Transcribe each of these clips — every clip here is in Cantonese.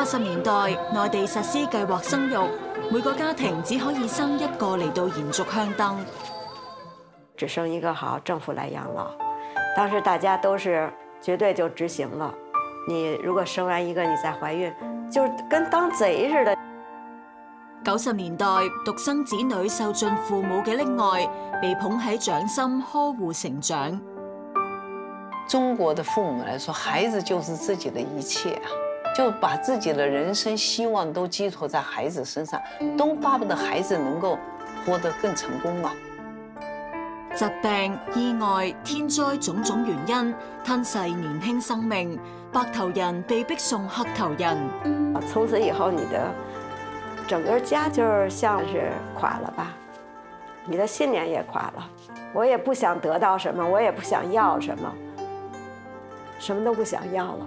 80年代，內地實施計劃生育，每個家庭只可以生一個嚟到延續香燈。 只生一個好，政府來養老。當時大家都是絕對就執行了。你如果生完一個，你再懷孕，就跟當賊似的。 90年代，獨生子女受盡父母嘅溺愛，被捧喺掌心呵護成長。 中國的父母來說，孩子就是自己的一切啊，就把自己的人生希望都寄託在孩子身上，都巴不得孩子能夠活得更成功嘛。 疾病、意外、天災種種原因吞噬年輕生命，白頭人被逼送黑頭人。 從此以後，你的整個家就像是垮了吧，你的信念也垮了。我也不想得到什麼，我也不想要什麼，什麼都不想要了。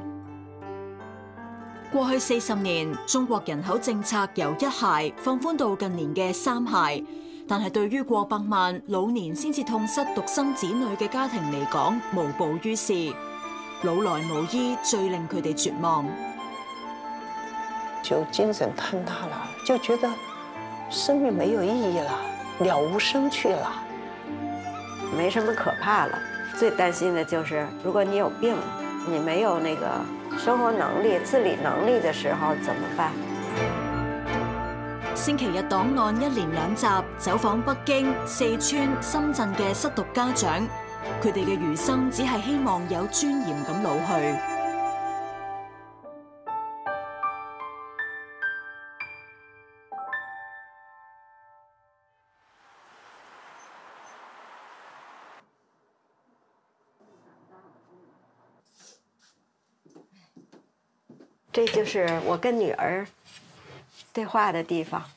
過去40年，中國人口政策由1孩放寬到近年嘅3孩，但係對於過百萬老年先至痛失獨生子女嘅家庭嚟講，無補於事，老來無依，最令佢哋絕望。 就精神坍塌了，就覺得生命沒有意義了，了無生趣了。 沒什麼可怕了，最擔心的就是如果你有病，你沒有那個生活能力、自理能力的時候怎麼辦？ 星期日檔案1連2集，走訪北京、四川、深圳嘅失獨家長，佢哋嘅餘生只係希望有尊嚴咁老去。 這就是我跟女兒對話的地方。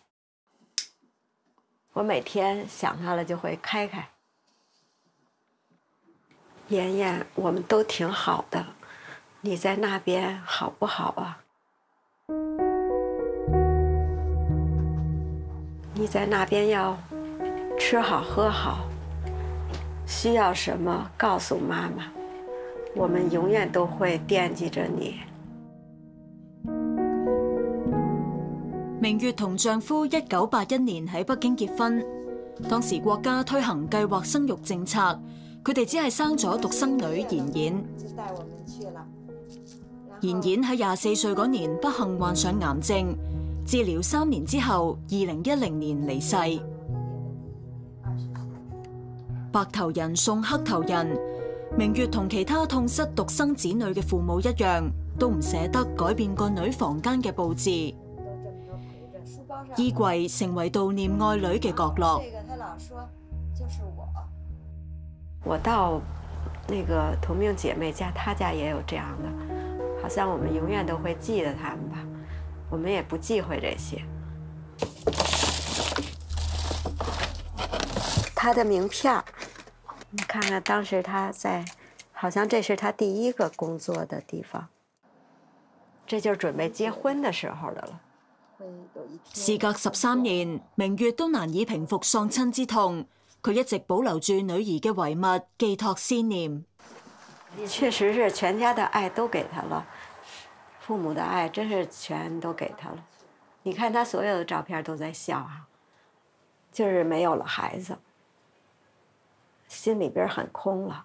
我每天想她了就會開開。妍妍，我們都挺好的，你在那邊好不好啊？你在那邊要吃好喝好，需要什麼告訴媽媽，我們永遠都會惦記着你。 明月同丈夫1981年喺北京結婚，當時國家推行計劃生育政策，佢哋只係生咗獨生女妍妍。妍妍喺24歲嗰年不幸患上癌症，治療3年之後，2010年離世。白頭人送黑頭人，明月同其他痛失獨生子女嘅父母一樣，都唔捨得改變個女房間嘅佈置。衣櫃成為悼念愛女嘅角落。 我到那個同命姐妹家，她家也有這樣的，好像我們永遠都會記得他們吧，我們也不忌諱這些。她的名片，你看看當時她在，好像這是她第一個工作的地方，這就是準備結婚的時候的了。 事隔13年，明月都難以平復喪親之痛，佢一直保留住女兒嘅遺物，寄託思念。 確實是全家的愛都給他了，父母的愛真是全都給他了。你看他所有的照片都在笑啊，就是沒有了孩子，心裡邊很空了。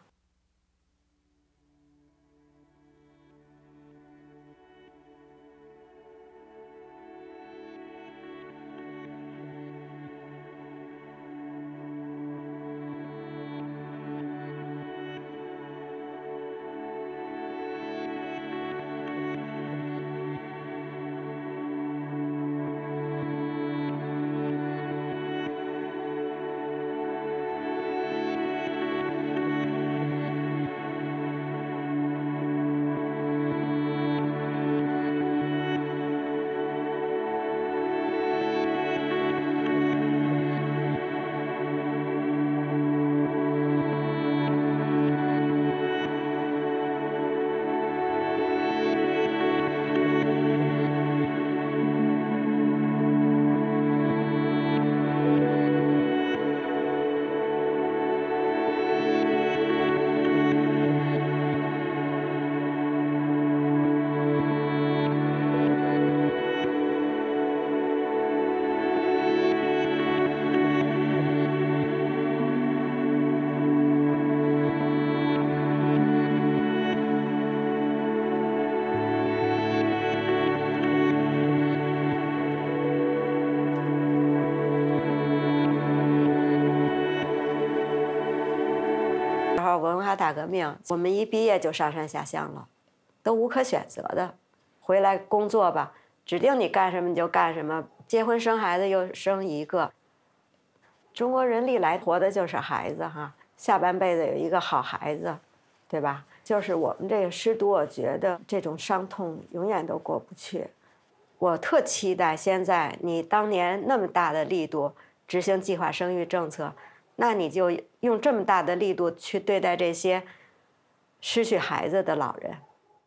华大革命，我们一毕业就上山下乡了，都无可选择的，回来工作吧，指定你干什么你就干什么，结婚生孩子又生一个。中国人历来活的就是孩子哈，下半辈子有一个好孩子，对吧？就是我们这个师徒，我觉得这种伤痛永远都过不去。我特期待现在你当年那么大的力度执行计划生育政策，那你就用这么大的力度去对待这些失去孩子的老人。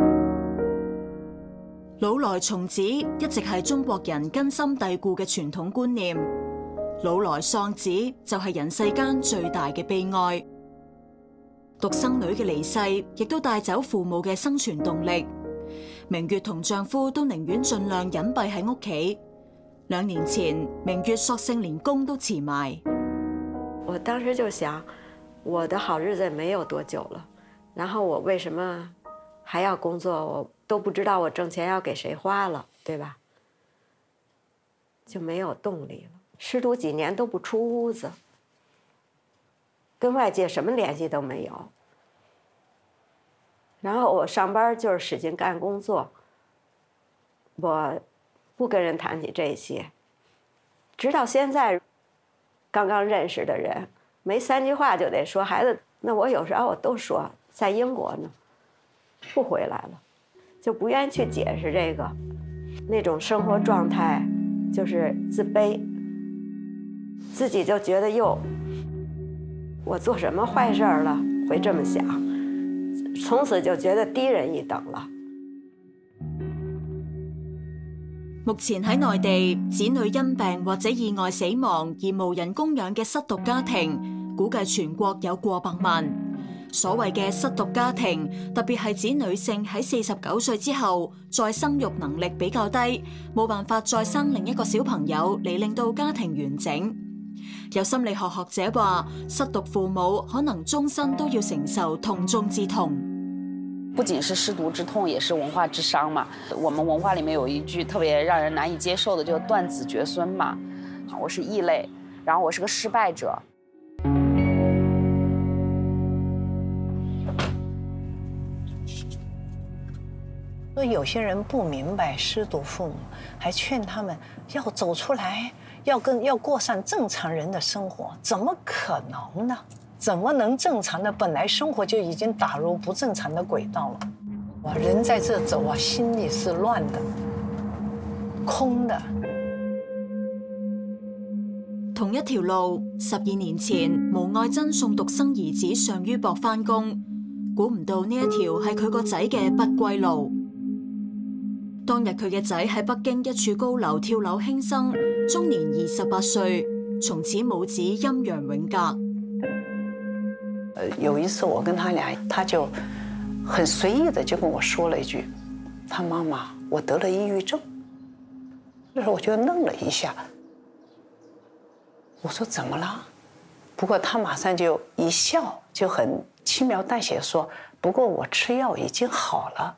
老來從子一直係中國人根深蒂固嘅傳統觀念，老來喪子就係人世間最大嘅悲哀。獨生女嘅離世亦都帶走父母嘅生存動力。明月同丈夫都寧願盡量隱蔽喺屋企。2年前，明月索性連工都辭埋。 我當時就想，我的好日子沒有多久了，然後我為什麼還要工作？我都不知道我掙錢要給誰花了，對吧？就沒有動力了。師徒幾年都不出屋子，跟外界什麼聯繫都沒有。然後我上班就是使勁幹工作，我不跟人談起這些。直到現在，剛剛認識的人，沒3句話就得說孩子。那我有時候我都說在英國呢，不回來了，就不願意去解釋這個，那種生活狀態就是自卑，自己就覺得喲，我做什麼壞事了，會這麼想，從此就覺得低人一等了。 目前喺內地，子女因病或者意外死亡而無人供養嘅失獨家庭，估計全國有過百萬。所謂嘅失獨家庭，特別係指女性喺49歲之後，再生育能力比較低，冇辦法再生另一個小朋友嚟令到家庭完整。有心理學學者話，失獨父母可能終身都要承受痛中之痛。 不僅是失獨之痛，也是文化之傷嘛。我們文化裡面有一句特別讓人難以接受的，就是斷子絕孫嘛。我是異類，然後我是個失敗者。 所以有些人不明白失獨父母，還勸他們要走出來，要過上正常人的生活，怎麼可能呢？怎麼能正常的？本來生活就已經打入不正常的軌道了。哇，人在這走啊，心裡是亂的、空的。 同一條路，12年前，毛愛珍送獨生兒子尚于博返工，估唔到呢一條係佢個仔嘅不歸路。當日佢嘅仔喺北京一處高樓跳樓輕生，終年28歲，從此母子陰陽永隔。 有一次我跟他倆，他就很隨意的就跟我說了一句：“他媽媽，我得了抑鬱症。”那時候我就愣了一下，我說怎麼了？不過他馬上就一笑，就很輕描淡寫說：“不過我吃藥已經好了。”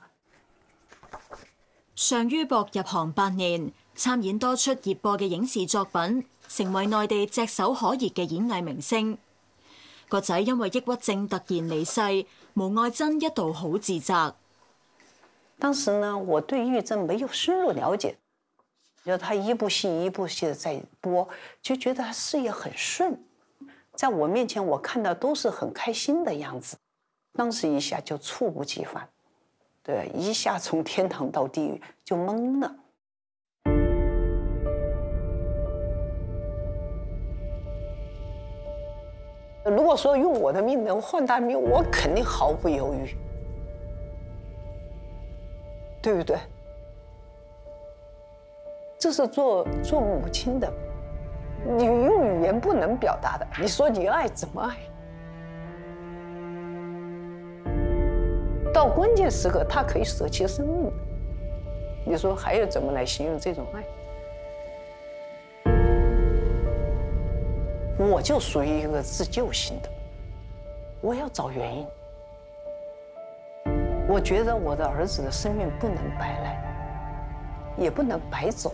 尚于博入行8年，參演多出熱播嘅影視作品，成為內地炙手可熱嘅演藝明星。個仔因為抑鬱症突然離世，毛愛珍一度好自責。 當時呢，我對抑鬱症沒有深入了解，就他一部戲一部戲的在播，就覺得他事業很順，在我面前我看到都是很開心的樣子，當時一下就猝不及防，對，一下從天堂到地獄就懵了。如果說用我的命能換他命，我肯定毫不猶豫，對不對？這是做母親的，你用語言不能表達的。你說你愛怎麼愛？到關鍵時刻，他可以捨棄生命。你說還有怎麼來形容這種愛？我就屬於一個自救型的，我要找原因。我覺得我的兒子的生命不能白來，也不能白走。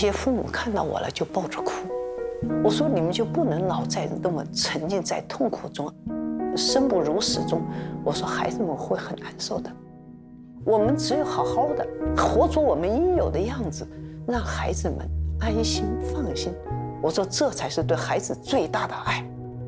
些父母看到我了就抱着哭。我说你们就不能老在那么沉浸在痛苦中，生不如死中。我说孩子们会很难受的。我们只有好好的活出我们应有的样子，让孩子们安心放心。我说这才是对孩子最大的爱。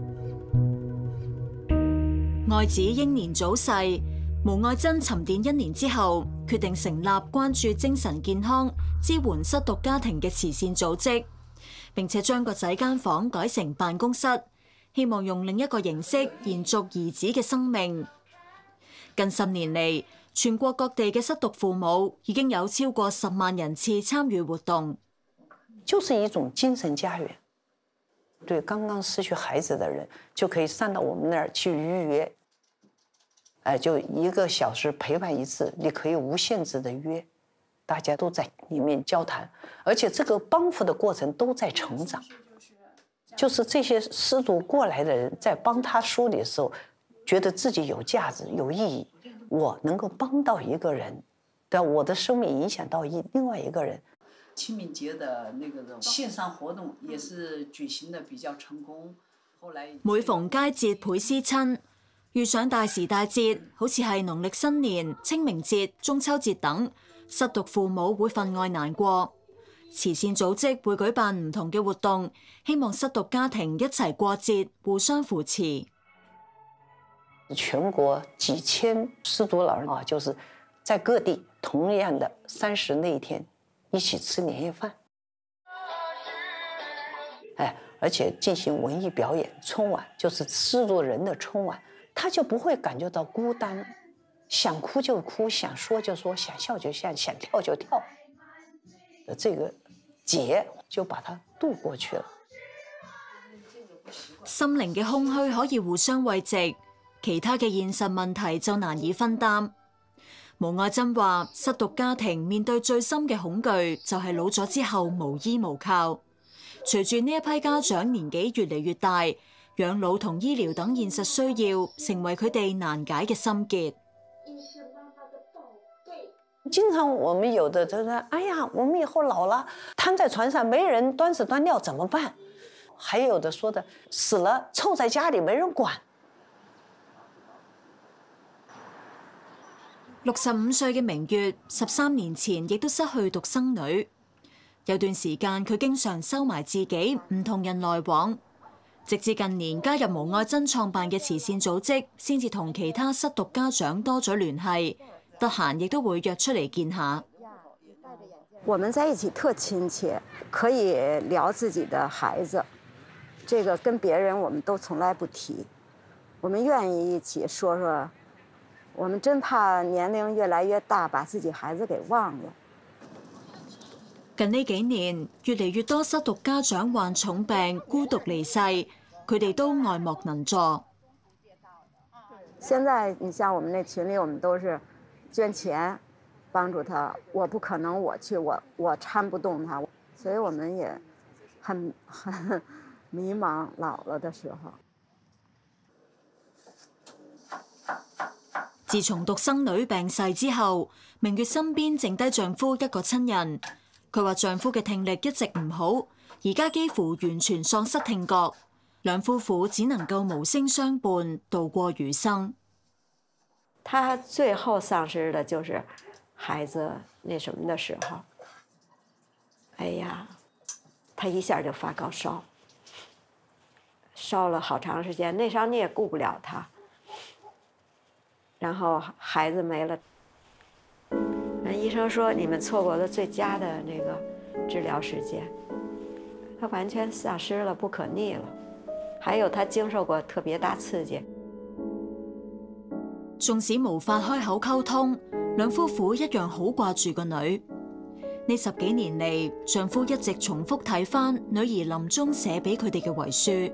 愛子英年早逝，毛愛珍沉澱1年之後，決定成立關注精神健康、支援失獨家庭嘅慈善組織，並且將個仔間房改成辦公室，希望用另一個形式延續兒子嘅生命。近10年嚟，全國各地嘅失獨父母已經有超過10萬人次參與活動。 就是一種精神家園，對剛剛失去孩子的人，就可以上到我們那兒去預約，就1個小時陪伴一次，你可以無限制的約，大家都在裡面交談，而且這個幫扶的過程都在成長，就是這些失獨過來的人在幫他梳理的時候，覺得自己有價值、有意義，我能夠幫到一個人，對，我的生命影響到另外一個人。清明節的那個線上活動也是舉行得比較成功。後來每逢佳節倍思親，遇上大時大節，好似係農曆新年、清明節、中秋節等，失獨父母會分外難過。慈善組織會舉辦唔同嘅活動，希望失獨家庭一齊過節，互相扶持。 全國幾千失獨老人啊，就是在各地同樣的30那一天一起吃年夜飯，而且進行文藝表演，春晚就是失獨人的春晚，他就不會感覺到孤單，想哭就哭，想說就說，想笑就笑，想跳就跳，這個節就把它度過去了。 心靈嘅空虛可以互相慰藉，其他嘅現實問題就難以分擔。毛愛珍話：失獨家庭面對最深嘅恐懼就係老咗之後無依無靠。隨住呢一批家長年紀越嚟越大，養老同醫療等現實需要成為佢哋難解嘅心結。 經常我們有的就說：哎呀，我們以後老了，癱在床上，沒人端屎端尿怎麼辦？還有的說的死了，臭在家裡沒人管。 65歲嘅明月13年前亦都失去獨生女，有段時間佢經常收埋自己，唔同人來往，直至近年加入毛愛珍創辦嘅慈善組織，先至同其他失獨家長多咗聯繫，得閒亦都會約出嚟見下。 我們在一起特親切，可以聊自己的孩子，這個跟別人我們都從來不提，我們願意一起說說。我們真怕年齡越來越大，把自己孩子給忘了。 近呢幾年，越嚟越多失獨家長患重病、孤獨離世，佢哋都愛莫能助。 現在你像我們那群裡，我們都是捐錢幫助他。我不可能我去，我攙不動他，所以我們也很迷茫。老了的時候。 自從獨生女病逝之後，明月身邊剩低丈夫一個親人。佢話丈夫嘅聽力一直唔好，而家幾乎完全喪失聽覺，兩夫婦只能夠無聲相伴度過餘生。 他最後喪失的就是孩子那什麼的時候，哎呀，他一下就發高燒，燒了好長時間，那時候你也顧不了他。然後孩子沒了，醫生說你們錯過了最佳的那個治療時間，他完全喪失了，不可逆了。還有他經受過特別大刺激， 縱使無法開口溝通，兩夫婦一樣好掛住個女。呢10幾年嚟，丈夫一直重複睇返女兒臨終寫俾佢哋嘅遺書。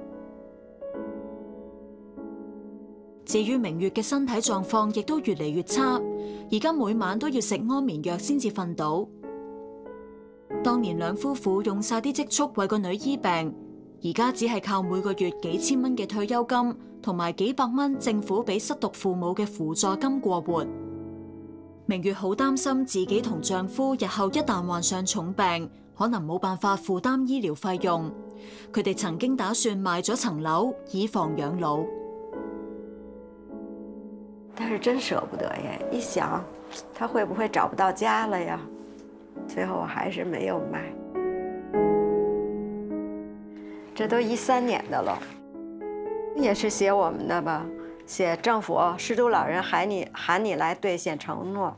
至於明月嘅身體狀況亦都越嚟越差，而家每晚都要食安眠藥先至瞓到。當年兩夫婦用晒啲積蓄為個女醫病，而家只係靠每個月幾千蚊嘅退休金同埋幾百蚊政府俾失獨父母嘅輔助金過活。明月好擔心自己同丈夫日後一旦患上重病， 可能冇辦法負擔醫療費用，佢哋曾經打算賣咗層樓以防養老。 但是真捨不得耶！一想，他會不會找不到家了呀？最後我還是沒有賣。這都13年的了，也是寫我們的吧，寫政府失獨老人喊你來兌現承諾。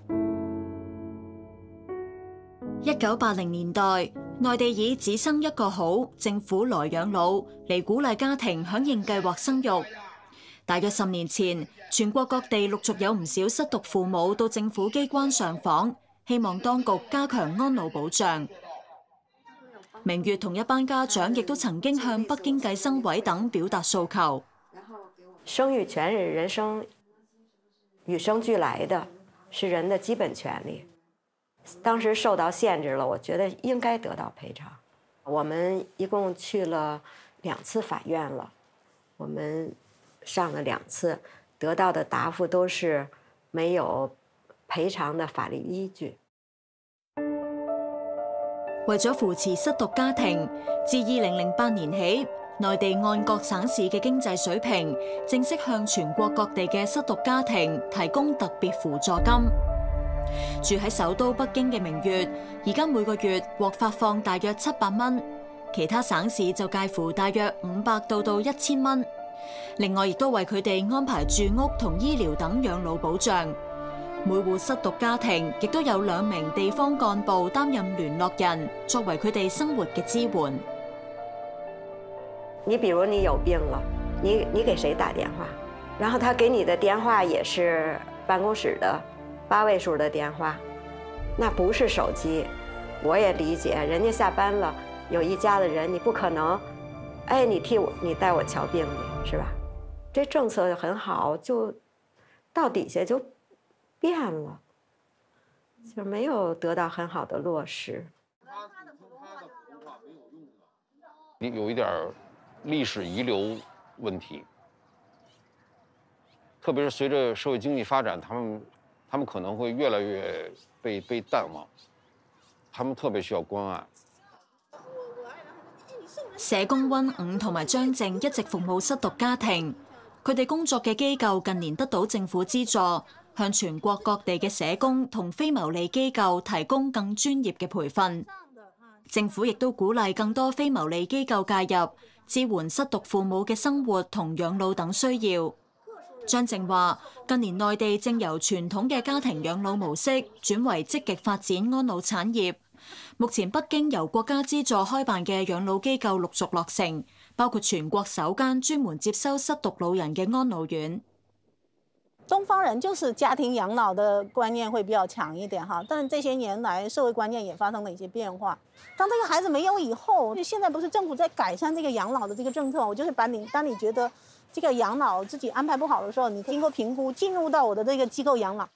1980年代，內地以只生一個好，政府來養老嚟鼓勵家庭響應計劃生育。大約10年前，全國各地陸續有唔少失獨父母到政府機關上訪，希望當局加強安老保障。明月同一班家長亦都曾經向北京計生委等表達訴求。 生育權是人生與生俱來的，是人的基本權利。當時受到限制了，我覺得應該得到賠償。我們一共去了2次法院了，我們上了2次，得到的答覆都是沒有賠償的法律依據。 為咗扶持失獨家庭，自2008年起，內地按各省市嘅經濟水平，正式向全國各地嘅失獨家庭提供特別扶助金。住喺首都北京嘅明月，而家每個月獲發放大約700蚊，其他省市就介乎大約500到1000蚊。另外，亦都為佢哋安排住屋同醫療等養老保障。每戶失獨家庭亦都有2名地方幹部擔任聯絡人，作為佢哋生活嘅支援。 你比如你有病了，你給誰打電話？然後他給你的電話也是辦公室的8位數的電話，那不是手機。我也理解，人家下班了，有一家的人，你不可能，哎，你帶我瞧病去，是吧？這政策很好，就到底下就變了，就沒有得到很好的落實。 有一點歷史遺留問題，特別是隨着社會經濟發展，他們可能會越來越被淡忘，他們特別需要關愛。 社工溫伍同埋張靜一直服務失獨家庭，佢哋工作嘅機構近年得到政府資助，向全國各地嘅社工同非牟利機構提供更專業嘅培訓。政府亦都鼓勵更多非牟利機構介入，支援失獨父母嘅生活同養老等需要。張靜話：近年內地正由傳統嘅家庭養老模式轉為積極發展安老產業。目前北京由國家資助開辦嘅養老機構陸續落成，包括全國首間專門接收失獨老人嘅安老院。 東方人就是家庭養老的觀念會比較強一點哈，但這些年來社會觀念也發生了一些變化。當這個孩子沒有以後，現在不是政府在改善這個養老的這個政策，我就是當你覺得這個養老自己安排不好的時候，你經過評估進入到我的這個機構養老。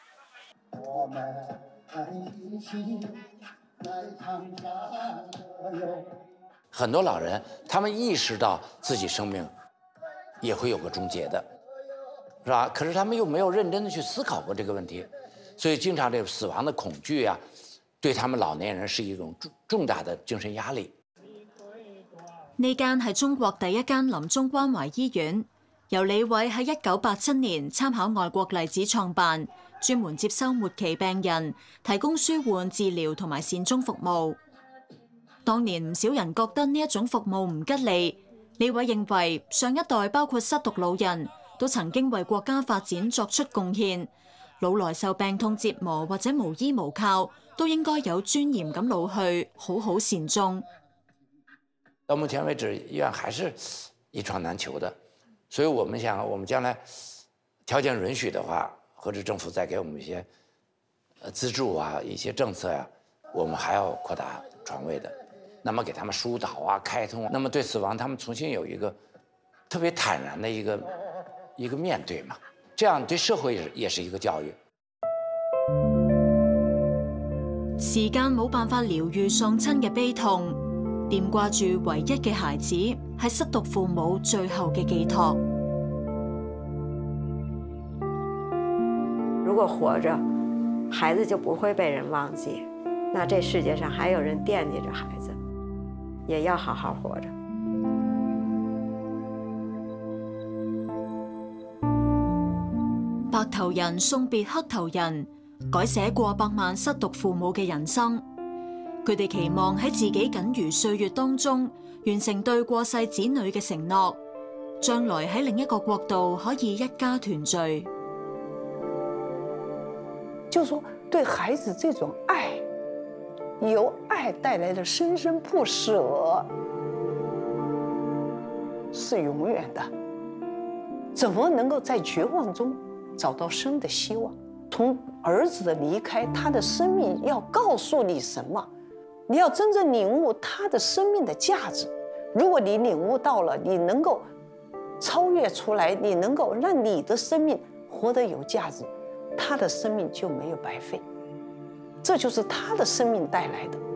很多老人他們意識到自己生命也會有個終結的，是吧？可是他們又沒有認真的去思考過這個問題，所以經常這個死亡的恐懼啊，對他們老年人是一種重大的精神壓力。 呢間係中國第一間臨終關懷醫院，由李偉喺1987年參考外國例子創辦，專門接收末期病人，提供舒緩治療同埋善終服務。當年唔少人覺得呢一種服務唔吉利，李偉認為上一代包括失獨老人都曾經為國家發展作出貢獻，老來受病痛折磨或者無依無靠，都應該有尊嚴咁老去，好好善終。 到目前為止，醫院還是一床難求的，所以我們想，我們將來條件允許的話，或者政府再給我們一些資助啊，一些政策啊，我們還要擴大床位的。那麼給他們疏導啊，開通啊，那麼對死亡他們重新有一個特別坦然的一個面對嘛，這樣對社會也是一個教育。 時間冇辦法療癒喪親嘅悲痛，惦掛住唯一嘅孩子係失獨父母最後嘅寄託。 如果活着，孩子就不會被人忘記。 那这世界上还有人惦记着孩子，也要好好活着。 白頭人送別黑頭人，改寫過百萬失獨父母嘅人生。佢哋期望喺自己僅餘歲月當中，完成對過世子女嘅承諾，將來喺另一個國度可以一家團聚。 就說對孩子這種愛，由愛帶來的生生不捨，是永遠的。怎麼能夠在絕望中找到生的希望？從兒子的離開，他的生命要告訴你什麼？你要真正領悟他的生命的價值。如果你領悟到了，你能夠超越出來，你能夠讓你的生命活得有價值，他的生命就沒有白費。這就是他的生命帶來的。